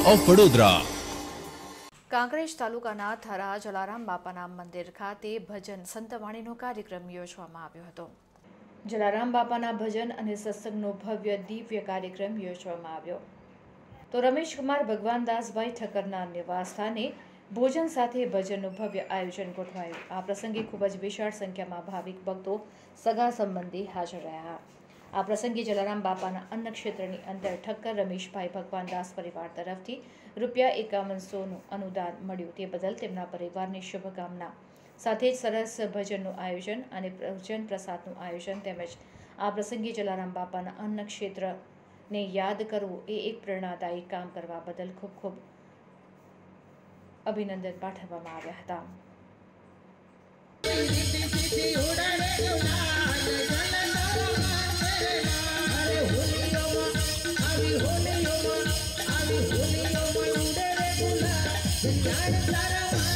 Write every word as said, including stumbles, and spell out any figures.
Of Vadodara. Kankrej તાલુકાના થરા જલારામ બાપાના મંદિર ખાતે ભજન સંતવાણીનો કાર્યક્રમ યોજવામાં આવ્યો હતો। જલારામ બાપાના ભજન અને સત્સંગનો ભવ્ય દિવ્ય કાર્યક્રમ યોજવામાં આવ્યો તો રમેશકુમાર ભગવાનદાસભાઈ ઠક્કરના નિવાસસ્થાને ભોજન સાથે ભજનનું ભવ્ય આયોજન ગોઠવાયું। આ પ્રસંગે ખૂબ જ વિશાળ સંખ્યામાં ભાવિક ભક્તો સગા સંબંધી હાજર રહ્યા। આ પ્રસંગે જલારામ બાપાના અન્ન ક્ષેત્રની અંદર ઠક્કર રમેશભાઈ ભગવાનદાસ પરિવાર તરફથી રૂપિયા એકાવનસોનું અનુદાન મળ્યું તે બદલ તેમના પરિવારની શુભકામના સાથે જ સરસ ભજનનું આયોજન અને ભજન પ્રસાદનું આયોજન તેમજ આ પ્રસંગે જલારામ બાપાના અન્ન ક્ષેત્રને યાદ કરવું એ એક પ્રેરણાદાયી કામ કરવા બદલ ખૂબ ખૂબ અભિનંદન પાઠવવામાં આવ્યા હતા। Jai Jai